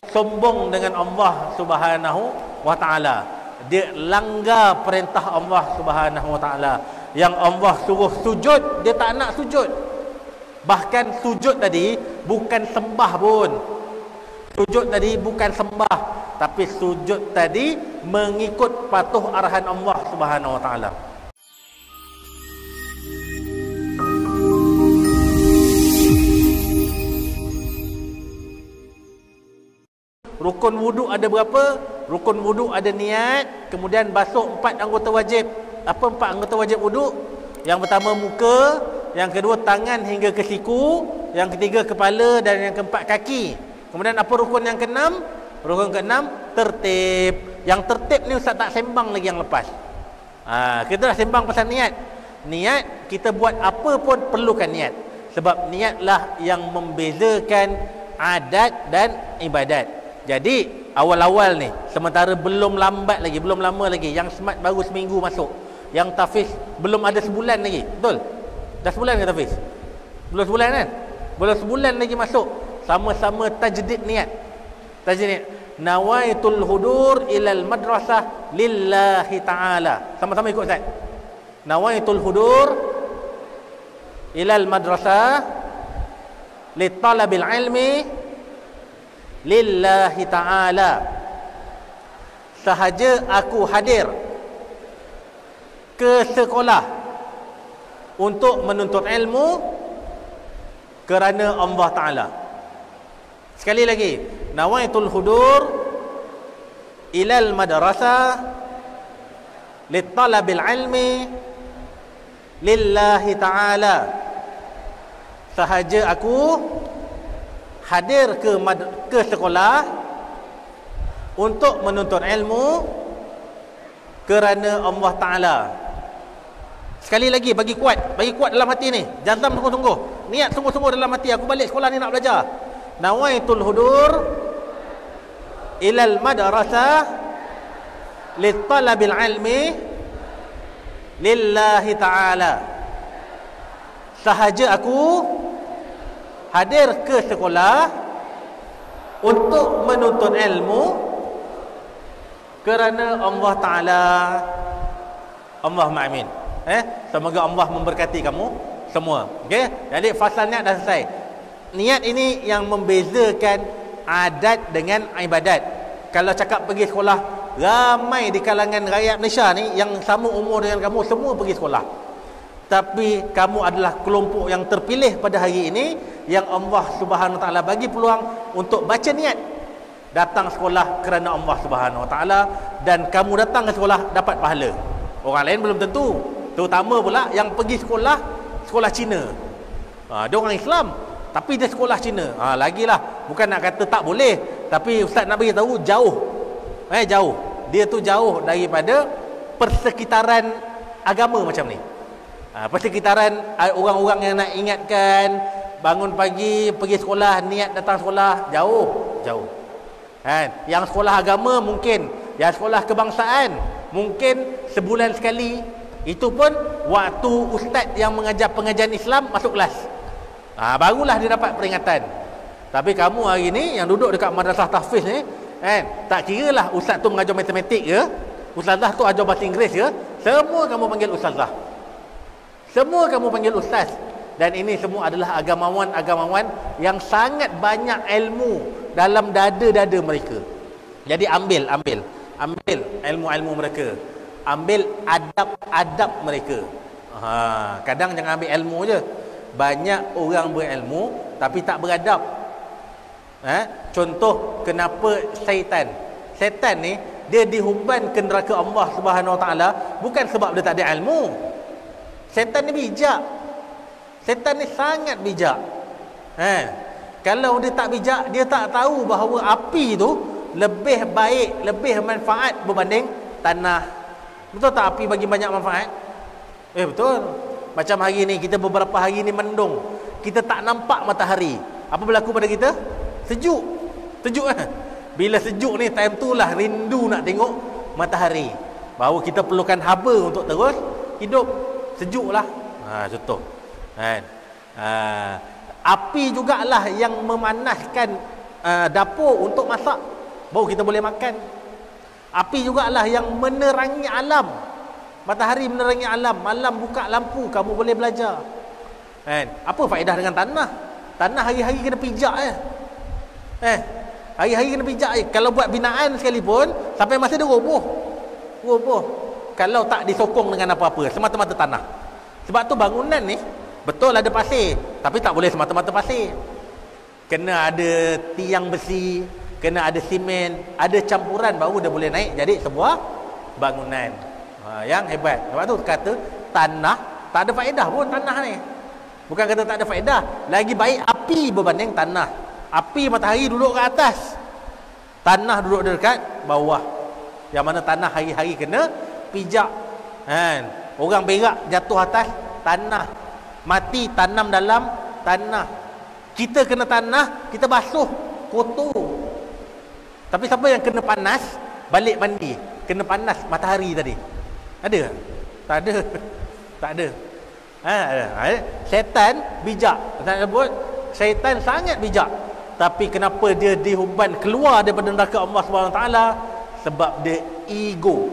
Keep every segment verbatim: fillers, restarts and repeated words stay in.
sombong dengan Allah Subhanahu wa taala. Dia langgar perintah Allah Subhanahu wa taala. Yang Allah suruh sujud, dia tak nak sujud. Bahkan sujud tadi bukan sembah pun. Sujud tadi bukan sembah, tapi sujud tadi mengikut patuh arahan Allah Subhanahu wa taala. Rukun wudu ada berapa? Rukun wudu ada niat, kemudian basuh empat anggota wajib. Apa empat anggota wajib wudu? Yang pertama muka, yang kedua tangan hingga ke siku, yang ketiga kepala, dan yang keempat kaki. Kemudian apa rukun yang keenam? Rukun keenam tertib. Yang tertib ni Ustaz tak sembang lagi yang lepas. Ha, kita dah sembang pasal niat. Niat kita buat apa pun perlukan niat. Sebab niatlah yang membezakan adat dan ibadat. Jadi awal-awal ni, sementara belum lambat lagi, belum lama lagi, yang smart baru seminggu masuk, yang tafiz belum ada sebulan lagi. Betul? Dah sebulan ke tafiz? Belum sebulan kan? Belum sebulan lagi masuk. Sama-sama tajdid niat. Tajdid niat. Nawaitul hudur ilal madrasah lillahi ta'ala. Sama-sama ikut Ustaz. Nawaitul hudur ilal madrasah litalabil ilmi lillahi ta'ala. Sahaja aku hadir ke sekolah untuk menuntut ilmu kerana Allah Ta'ala. Sekali lagi, nawaitul hudur ilal madrasah litalabil ilmi lillahi ta'ala. Sahaja aku hadir ke ke sekolah untuk menuntut ilmu kerana Allah Ta'ala. Sekali lagi, bagi kuat, bagi kuat dalam hati ni. Jazam sungguh-sungguh, niat sungguh-sungguh dalam hati. Aku balik sekolah ni nak belajar. Nawaitul hudur ilal madrasah litalabil ilmi lillahi ta'ala. Sahaja aku hadir ke sekolah untuk menuntut ilmu kerana Allah Ta'ala. Allahumma amin. Eh, semoga Allah memberkati kamu semua. Okey, jadi fasal niat dah selesai. Niat ini yang membezakan adat dengan ibadat. Kalau cakap pergi sekolah, ramai di kalangan rakyat Malaysia ni yang sama umur dengan kamu semua pergi sekolah. Tapi kamu adalah kelompok yang terpilih pada hari ini yang Allah Subhanahu Wa Taala bagi peluang untuk baca niat datang sekolah kerana Allah Subhanahu Wa Taala, dan kamu datang ke sekolah dapat pahala. Orang lain belum tentu. Terutama pula yang pergi sekolah sekolah Cina. Ha, dia orang Islam tapi dia sekolah Cina. Ha, lagilah, bukan nak kata tak boleh, tapi ustaz nak bagi tahu jauh. Eh jauh. Dia tu jauh daripada persekitaran agama macam ni. Ha, persekitaran orang-orang yang nak ingatkan bangun pagi pergi sekolah, niat datang sekolah, jauh, jauh. Kan? Yang sekolah agama mungkin, yang sekolah kebangsaan mungkin sebulan sekali. Itu pun waktu ustaz yang mengajar pengajian Islam masuk kelas. Ha, barulah dia dapat peringatan. Tapi kamu hari ni yang duduk dekat madrasah tahfiz ni, kan, tak kira lah ustaz tu mengajar matematik ke, ustazah tu ajar bahasa Inggeris ke, semua kamu panggil ustazah. Semua kamu panggil ustaz. Dan ini semua adalah agamawan-agamawan yang sangat banyak ilmu dalam dada-dada mereka. Jadi ambil, ambil, ambil ilmu-ilmu mereka. Ambil adab-adab mereka. Ha, kadang jangan ambil ilmu je. Banyak orang berilmu tapi tak beradab. Ha? Contoh kenapa syaitan. Syaitan ni dia dihuban ke neraka Allah Subhanahu Wa Taala bukan sebab dia tak ada ilmu. Syaitan ni bijak. Syaitan ni sangat bijak. Ha? Kalau dia tak bijak, dia tak tahu bahawa api tu lebih baik, lebih manfaat berbanding tanah. Betul tak api bagi banyak manfaat? Eh betul. Macam hari ni, kita beberapa hari ni mendung, kita tak nampak matahari. Apa berlaku pada kita? Sejuk. Sejuk kan? Bila sejuk ni, time tu lah rindu nak tengok matahari. Bahawa kita perlukan haba untuk terus hidup. Sejuk lah. Ha, contoh. Kan? Ha, api jugalah yang memanaskan uh, dapur untuk masak, baru kita boleh makan. Api jugalah yang menerangi alam. Matahari menerangi alam, malam buka lampu, kamu boleh belajar. Kan? Apa faedah dengan tanah? Tanah hari-hari kena pijak eh. Eh, hari-hari kena pijak eh. Kalau buat binaan sekalipun, sampai masa dia roboh. Roboh. Kalau tak disokong dengan apa-apa, semata-mata tanah. Sebab tu bangunan ni betul ada pasir, tapi tak boleh semata-mata pasir. Kena ada tiang besi, kena ada simen, ada campuran baru dia boleh naik jadi sebuah bangunan. Ha, yang hebat. Sebab tu kata tanah tak ada faedah pun tanah ni. Bukan kata tak ada faedah, lagi baik api berbanding tanah. Api matahari duduk ke atas, tanah duduk dekat bawah. Yang mana tanah hari-hari kena pijak. Kan? Orang berak jatuh atas tanah, mati tanam dalam tanah. Kita kena tanah, kita basuh, kotor. Tapi siapa yang kena panas balik mandi? Kena panas matahari tadi. Ada? Tak ada. Tak ada. Ha, ada. Syaitan bijak. Nak sebut syaitan sangat bijak. Tapi kenapa dia dihuban keluar daripada neraka Allah Subhanahu Wa Taala? Sebab dia ego.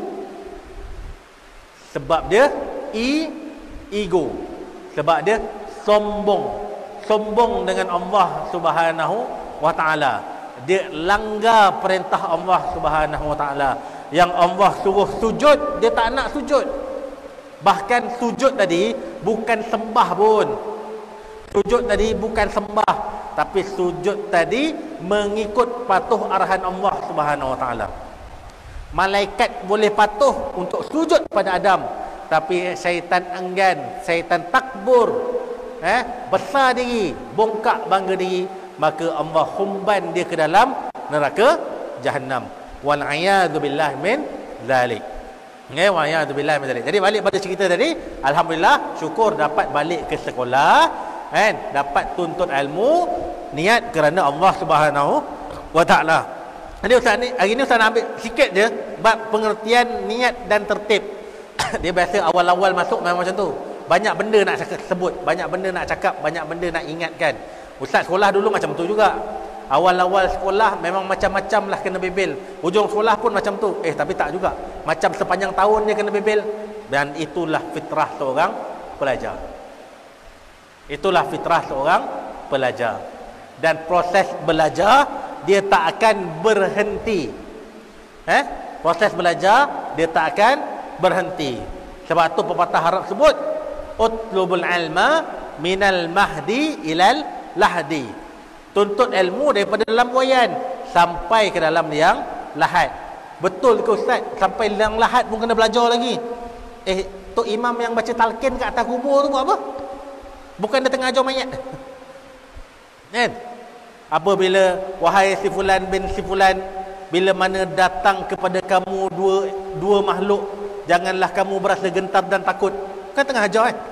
Sebab dia i ego. Sebab dia sombong. Sombong dengan Allah Subhanahu Wa Taala. Dia langgar perintah Allah Subhanahu Wa Taala. Yang Allah suruh sujud, dia tak nak sujud. Bahkan sujud tadi bukan sembah pun. Sujud tadi bukan sembah, tapi sujud tadi mengikut patuh arahan Allah Subhanahu Wa Taala. Malaikat boleh patuh untuk sujud pada Adam, tapi syaitan enggan, syaitan takbur, eh, besar diri, bongkak bangga diri, maka Allah humban dia ke dalam neraka Jahannam. Wal a'yadu billahi min zalik. Ya, wal a'yadu billahi min zalik. Jadi balik pada cerita tadi, alhamdulillah, syukur dapat balik ke sekolah, kan, dapat tuntut ilmu, niat kerana Allah Subhanahu Wa Taala. Jadi ustaz ni, hari ni ustaz nak ambil sikit je bab pengertian niat dan tertib. Dia biasa awal-awal masuk memang macam tu. Banyak benda nak cakap, sebut, banyak benda nak cakap, banyak benda nak ingatkan. Ustaz sekolah dulu macam tu juga. Awal-awal sekolah memang macam-macam lah kena bebel. Hujung sekolah pun macam tu. Eh tapi tak juga. Macam sepanjang tahun dia kena bebel. Dan itulah fitrah seorang pelajar. Itulah fitrah seorang pelajar. Dan proses belajar dia tak akan berhenti. Eh? Proses belajar dia tak akan berhenti. Sebab tu pepatah Arab sebut utlubul ilma minal mahdi ilal lahdi. Tuntut ilmu daripada dalam buayan sampai ke dalam yang lahat. Betul ke ustaz? Sampai yang lahat pun kena belajar lagi. Eh, tok imam yang baca talqin kat atas kubur tu buat apa? Bukan dia tengah ajar mayat. Kan? Apabila wahai si fulan bin si fulan, bila mana datang kepada kamu dua dua makhluk, janganlah kamu berasa gentar dan takut. Kan tengah ajar kan?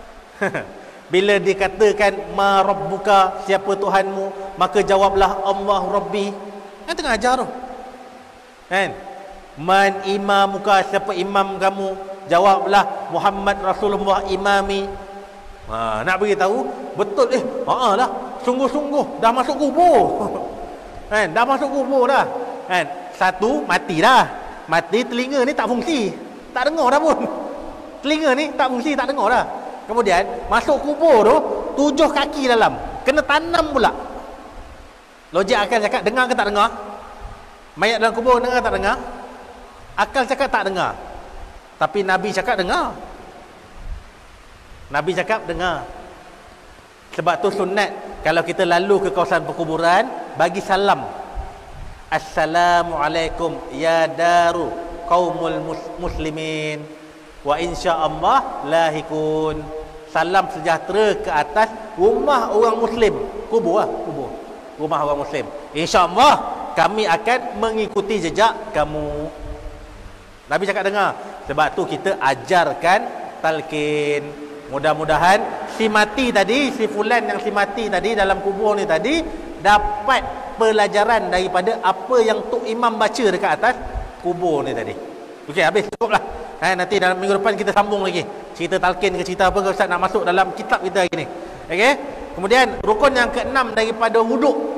Bila dikatakan ma rabbuka, siapa Tuhanmu, maka jawablah Allah Rabbi. Kan tengah ajar tu. Kan? Man imamuka, siapa imam kamu, jawablah Muhammad Rasulullah imami. Ha, nak beritahu betul eh, ha lah, sungguh-sungguh dah masuk kubur. Kan? Dah masuk kubur dah. Kan? Satu, mati dah. Mati, telinga ni tak fungsi. Tak dengar dah pun. Telinga ni tak fungsi, tak dengar dah. Kemudian masuk kubur tu, tujuh kaki dalam, kena tanam pula. Logik akal cakap dengar ke tak dengar? Mayat dalam kubur dengar tak dengar? Akal cakap tak dengar. Tapi Nabi cakap dengar. Nabi cakap dengar. Sebab tu sunat kalau kita lalu ke kawasan perkuburan, bagi salam. Assalamualaikum ya daru qaumul muslimin wa insyaallah lahikun. Salam sejahtera ke atas rumah orang muslim. Kubur lah, kubur. Rumah orang muslim. InsyaAllah kami akan mengikuti jejak kamu. Nabi cakap dengar. Sebab tu kita ajarkan talqin. Mudah-mudahan si mati tadi, si fulan yang si mati tadi dalam kubur ni tadi, dapat pelajaran daripada apa yang Tok Imam baca dekat atas kubur ni tadi. Okey, habis cukup lah. Ha, nanti dalam minggu depan kita sambung lagi. Cerita talqin ke cerita apa ke Ustaz nak masuk dalam kitab kita hari ni. Okey. Kemudian rukun yang keenam daripada wuduk.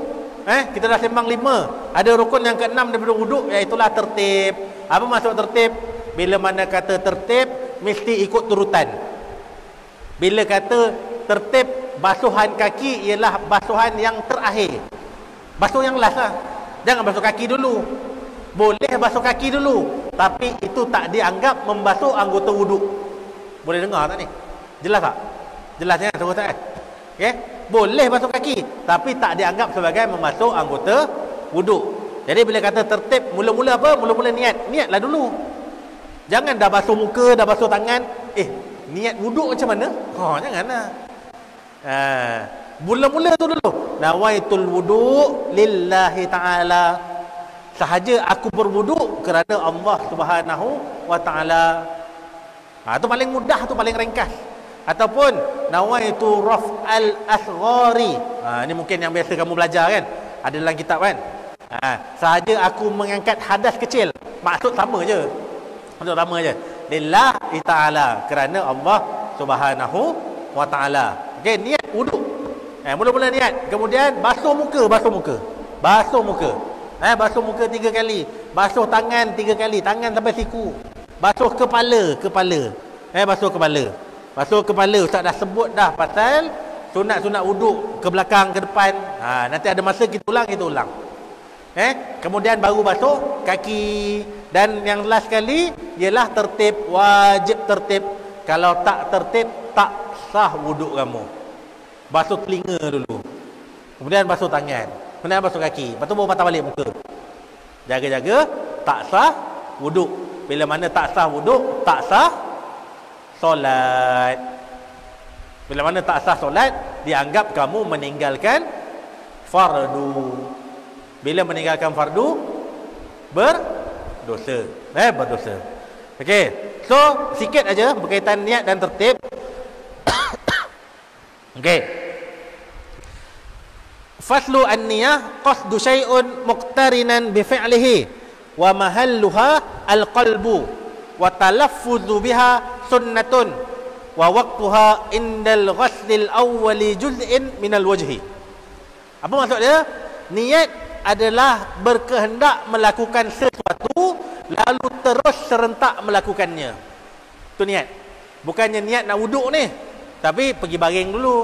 Eh, kita dah sembang lima. Ada rukun yang keenam daripada wuduk, iaitulah tertib. Apa maksud tertib? Bila mana kata tertib, mesti ikut turutan. Bila kata tertib, basuhan kaki ialah basuhan yang terakhir. Basuh yang last lah. Jangan basuh kaki dulu. Boleh basuh kaki dulu, tapi itu tak dianggap membasuh anggota wuduk. Boleh dengar tak ni? Jelas tak? Jelas kan? Tunggu tak? Okay? Boleh basuh kaki, tapi tak dianggap sebagai membasuh anggota wuduk. Jadi bila kata tertib, mula-mula apa? Mula-mula niat. Niatlah dulu. Jangan dah basuh muka, dah basuh tangan. Eh, niat wuduk macam mana? Oh, janganlah. Ha, mula-mula tu dulu. Nawaitul wuduk lillahi ta'ala. Sahaja aku berwuduk kerana Allah Subhanahu wa ta'ala. Ha, tu paling mudah, tu paling ringkas. Ataupun nawaitu raf'al asghari. Ha, ni mungkin yang biasa kamu belajar kan? Ada dalam kitab kan? Ha, sahaja aku mengangkat hadas kecil. Maksud sama je. Maksud sama je. Lillahi ta'ala, kerana Allah Subhanahu wa ta'ala. Okey, niat wuduk. Eh, mula-mula niat. Kemudian basuh muka, basuh muka. Basuh muka. Eh, basuh muka tiga kali. Basuh tangan tiga kali. Tangan sampai siku. Basuh kepala, kepala. Eh, basuh kepala. Basuh kepala, Ustaz dah sebut dah pasal sunat-sunat wuduk ke belakang, ke depan. Ha, nanti ada masa kita ulang, kita ulang. Eh, kemudian baru basuh kaki. Dan yang last kali ialah tertib, wajib tertib. Kalau tak tertib, tak sah wuduk kamu. Basuh telinga dulu. Kemudian basuh tangan. Kemudian basuh kaki. Lepas tu baru patah balik muka. Jaga-jaga, tak sah wuduk. Bila mana tak sah wuduk, tak sah solat. Bila mana tak sah solat, dianggap kamu meninggalkan fardu. Bila meninggalkan fardu, berdosa. Eh, berdosa. Okey. So, sikit aja berkaitan niat dan tertib. Okey. Faslu an-niyah qasdu syai'un muqtarinan bi fi'lihi wa mahalluha al-qalbu wa talaffuzu biha sunnatun wa waqtuha indal ghuslil awwali juz'in minal wajhi. Apa maksud dia? Niat adalah berkehendak melakukan sesuatu lalu terus serentak melakukannya. Itu niat. Bukannya niat nak wuduk ni, tapi pergi baring dulu.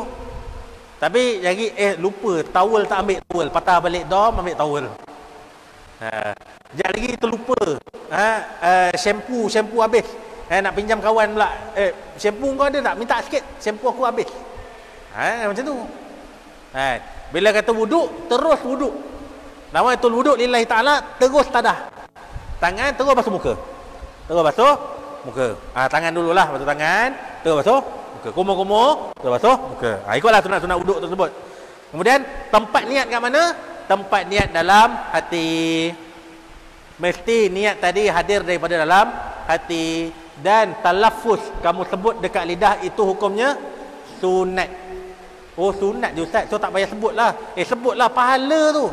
Tapi lagi eh lupa towel tak ambil towel, patah balik dom ambil towel. Ha, sekejap lagi terlupa. Ha, uh, shampoo shampoo habis. Eh, nak pinjam kawan pula. Eh, shampoo kau ada tak? Minta sikit. Shampoo aku habis. Ha, macam tu. Ha, bila kata wuduk, terus wuduk. Nawaitul wuduk lillahi ta'ala, terus tadah. Tangan terus basuh muka. Terus basuh muka. Ha, tangan dululah basuh tangan, terus basuh muka. Kumur-kumur, terus basuh muka. Ha, ikutlah sunat-sunat wuduk tersebut. Kemudian tempat niat kat mana? Tempat niat dalam hati. Mesti niat tadi hadir daripada dalam hati. Dan talaffuz kamu sebut dekat lidah itu hukumnya sunat. Oh, sunat je Ustaz, so tak payah sebutlah. Eh, sebutlah pahala tu.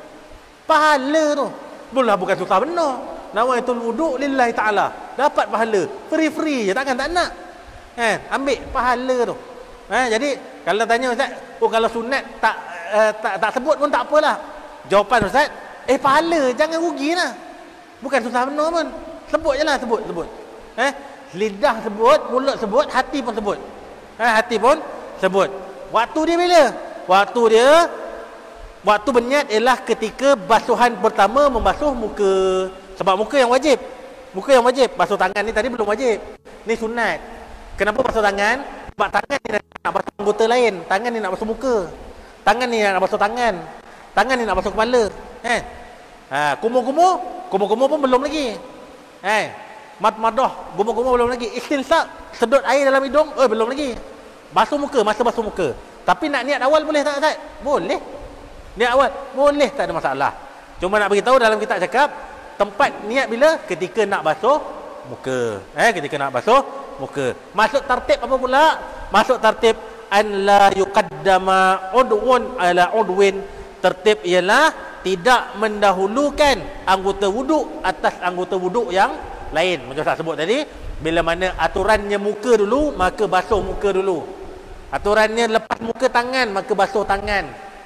Pahala tu. Bulah bukan susah benar. Nawaitul wuduk lillahi ta'ala. Dapat pahala. Free-free je, takkan tak nak. Eh, ambil pahala tu. Eh, jadi kalau tanya Ustaz, oh kalau sunat tak uh, tak tak sebut pun tak apalah. Jawapan Ustaz, eh pahala, jangan rugilah. Bukan susah benar pun. Sebut je lah, sebut, sebut. Eh, lidah sebut, mulut sebut, hati pun sebut. Eh, hati pun sebut. Waktu dia bila? Waktu dia, waktu berniat ialah ketika basuhan pertama membasuh muka. Sebab muka yang wajib. Muka yang wajib. Basuh tangan ni tadi belum wajib. Ni sunat. Kenapa basuh tangan? Sebab tangan ni nak basuh anggota lain. Tangan ni nak basuh muka. Tangan ni nak basuh tangan. Tangan ni nak basuh kepala. Eh, ha, kumur-kumur, kumur-kumur pun belum lagi. Eh, mat-madah, gumur-gumur belum lagi. Istinsaq, sedut air dalam hidung, oh belum lagi. Basuh muka, masa basuh muka. Tapi nak niat awal boleh tak Ustaz? Boleh. Niat awal boleh, tak ada masalah. Cuma nak beritahu dalam kitab cakap tempat niat bila? Ketika nak basuh muka. Eh, ketika nak basuh muka. Masuk tertib apa pula? Masuk tertib an la yuqaddama udwun ala udwin. Tertib ialah tidak mendahulukan anggota wuduk atas anggota wuduk yang lain. Macam saya sebut tadi, bila mana aturannya muka dulu, maka basuh muka dulu. Aturannya lepas muka tangan, maka basuh tangan.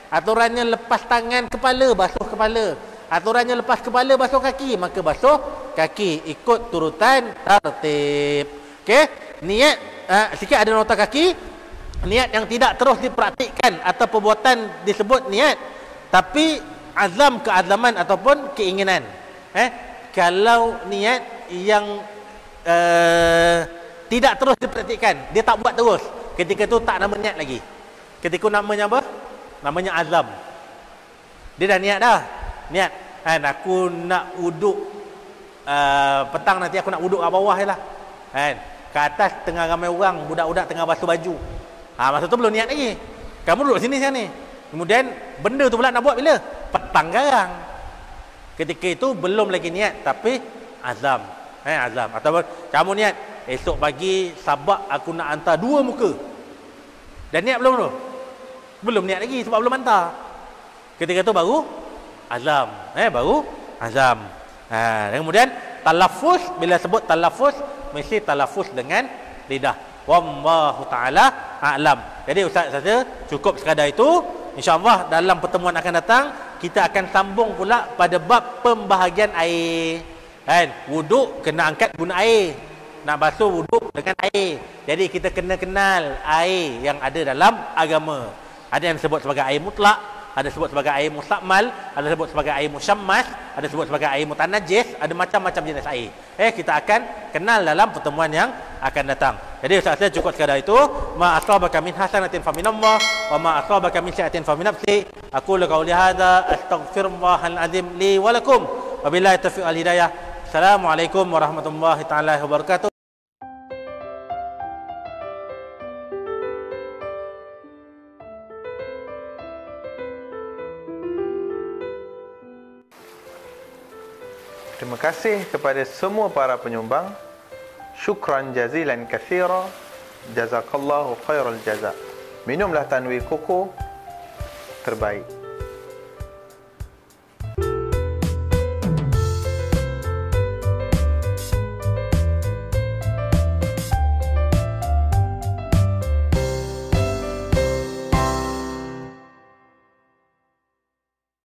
Aturannya lepas tangan kepala, basuh kepala. Aturannya lepas kepala, basuh kaki, maka basuh kaki. Ikut turutan tertib. Okey, niat uh, sikit ada nota kaki. Niat yang tidak terus dipraktikkan atau perbuatan disebut niat, tapi azam keazaman ataupun keinginan. Eh, kalau niat yang uh, tidak terus dipraktikkan, dia tak buat terus, ketika itu tak nama niat lagi. Ketika namanya apa? Namanya azam. Dia dah niat dah. Niat, kan, aku nak uduk uh, petang nanti aku nak uduk kat bawah je lah. Kan, ke atas tengah ramai orang, budak-budak tengah basuh baju. Ha, masa tu belum niat lagi. Kamu duduk sini sekarang ni. Kemudian benda tu pula nak buat bila? Petang garang. Ketika itu belum lagi niat, tapi azam. Eh, azam. Ataupun kamu niat, esok pagi sabak aku nak hantar dua muka. Dan niat belum tu? Belum niat lagi sebab belum hantar. Ketika itu baru azam. Eh, baru azam. Ha, dan kemudian talaffuz, bila sebut talaffuz mesti talaffuz dengan lidah. Wallahu taala a'lam. Jadi ustaz saja cukup sekadar itu. InsyaAllah dalam pertemuan akan datang kita akan sambung pula pada bab pembahagian air. Kan, wuduk kena angkat guna air. Nak basuh wuduk dengan air. Jadi kita kena kenal air yang ada dalam agama. Ada yang disebut sebagai air mutlak, ada sebut sebagai air mustakmal, ada sebut sebagai air musyammas, ada sebut sebagai air mutanajjis, ada macam-macam jenis air. Eh, kita akan kenal dalam pertemuan yang akan datang. Jadi ustaz saya cukup sekadar itu. Ma asabaka min hasanatin fa minallah wa ma asabaka min sayyi'atin fa min nafsi. Aku qauli hadza astaghfirullahal azim li wa lakum. Wabillahi taufiq wal hidayah. Assalamualaikum warahmatullahi taala wabarakatuh. Terima kasih kepada semua para penyumbang. Syukran jazilan katsira. Jazakallahu khairal jaza. Minumlah tanwir koko terbaik.